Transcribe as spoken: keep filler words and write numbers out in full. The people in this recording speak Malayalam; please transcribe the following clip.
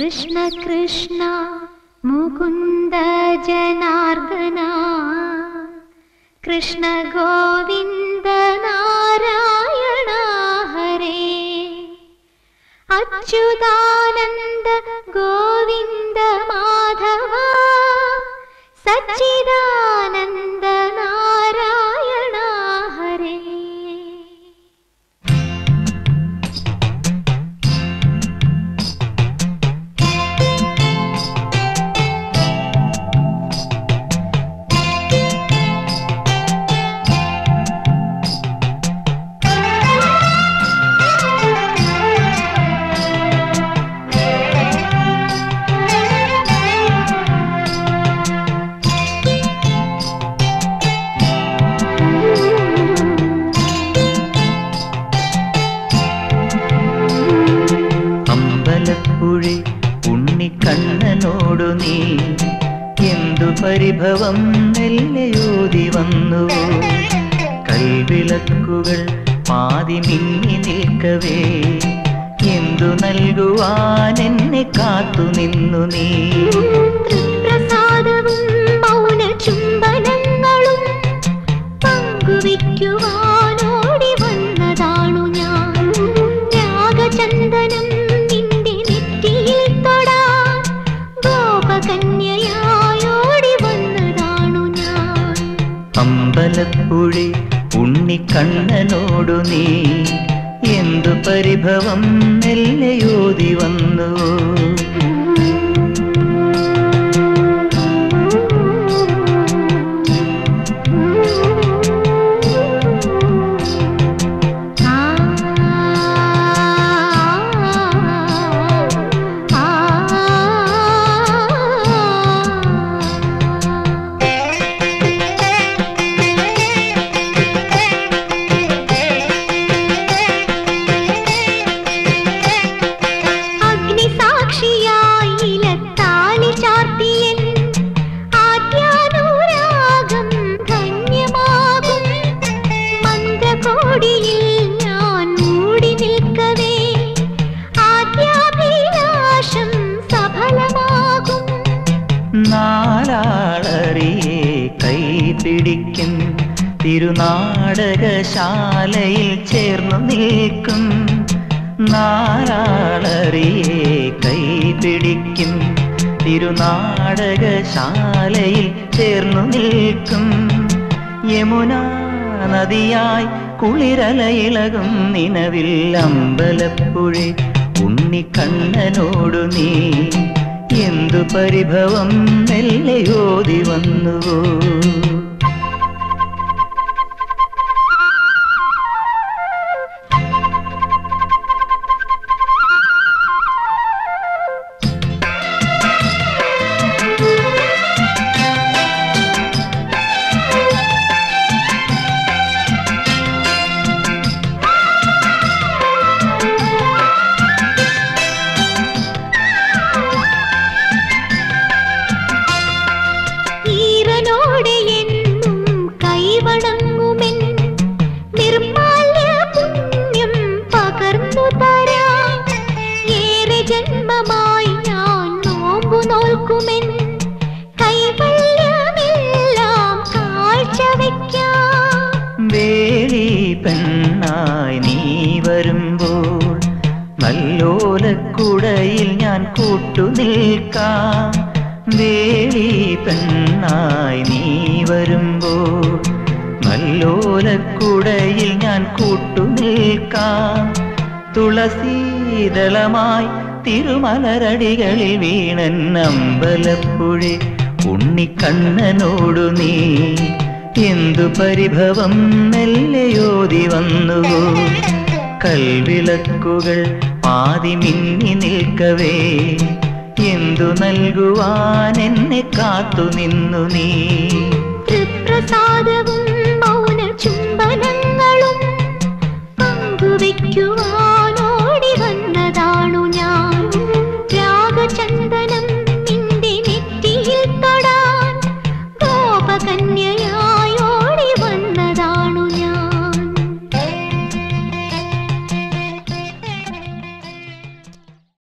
കൃഷ്ണ കൃഷ്ണ മുകുന്ദ ജനാർദ്ദന കൃഷ്ണ ഗോവിന്ദ നാരായണ ഹരേ അച്യുതാനന്ദ ഗോവിന്ദ മാധവ സച്ചിദാനന്ദ നാരായണ ഹരേ. ഉണ്ണിക്കണ്ണനോടു നീ എന്തു പരിഭവം മെല്ലയോതി വന്നു. കൽവിളക്കുകൾ പാതി മിന്നി നിൽക്കവേ എന്തു നൽകുവാൻ എന്നെ കാത്തു നിന്നു നീ. പ്രസാദവും മൗന ചുംബനങ്ങളും പങ്കുവയ്ക്കുവാനോടി വന്നതാണു ഞാൻ. രാഗചന്ദനം അമ്പലപ്പുഴി ഉണ്ണിക്കണ്ണനോടു നീ എന്തു പരിഭവം മെല്ലയോതി വന്നു. നാലാളറിയെ കൈപിടിക്കും തിരുനാടകശാലയിൽ ചേർന്നു നിൽക്കും. നാലാളറിയെ കൈപിടിക്കും തിരുനാടകശാലയിൽ ചേർന്നു നിൽക്കും. യമുനാ നദിയായി കുളിരലയിളകും നിലവിൽ അമ്പലപ്പുഴി ഉണ്ണിക്കണ്ണനോടു നീ എന്തു പരിഭവം മെല്ലയോതി വന്നുവോ. ജന്മമായി ഞാൻ നോമ്പു നോൽക്കുമെൻ കൈവല്യമെല്ലാം കാഴ്ചവെക്കാം. വേലി പെണ്ണായി നീ വരുമ്പോൾ നല്ലോലക്കുടയിൽ ഞാൻ കൂട്ടുനിൽക്കാം. വേലി പെണ്ണായി നീ വരുമ്പോൾ നല്ലോലക്കുടയിൽ ഞാൻ കൂട്ടുനിൽക്കാം. തുളസീതളമായി തിരുമലരടികളിൽ വീണൻ അമ്പലപ്പുഴി ഉണ്ണിക്കണ്ണനോടു നീ എന്തു പരിഭവം മെല്ലയോതി വന്നുവോ. കൽവിളക്കുകൾ പാതി മിന്നി നിൽക്കവേ എന്തു നൽകുവാൻ എന്നെ കാത്തു നിന്നു നീ. പ്രസാദവും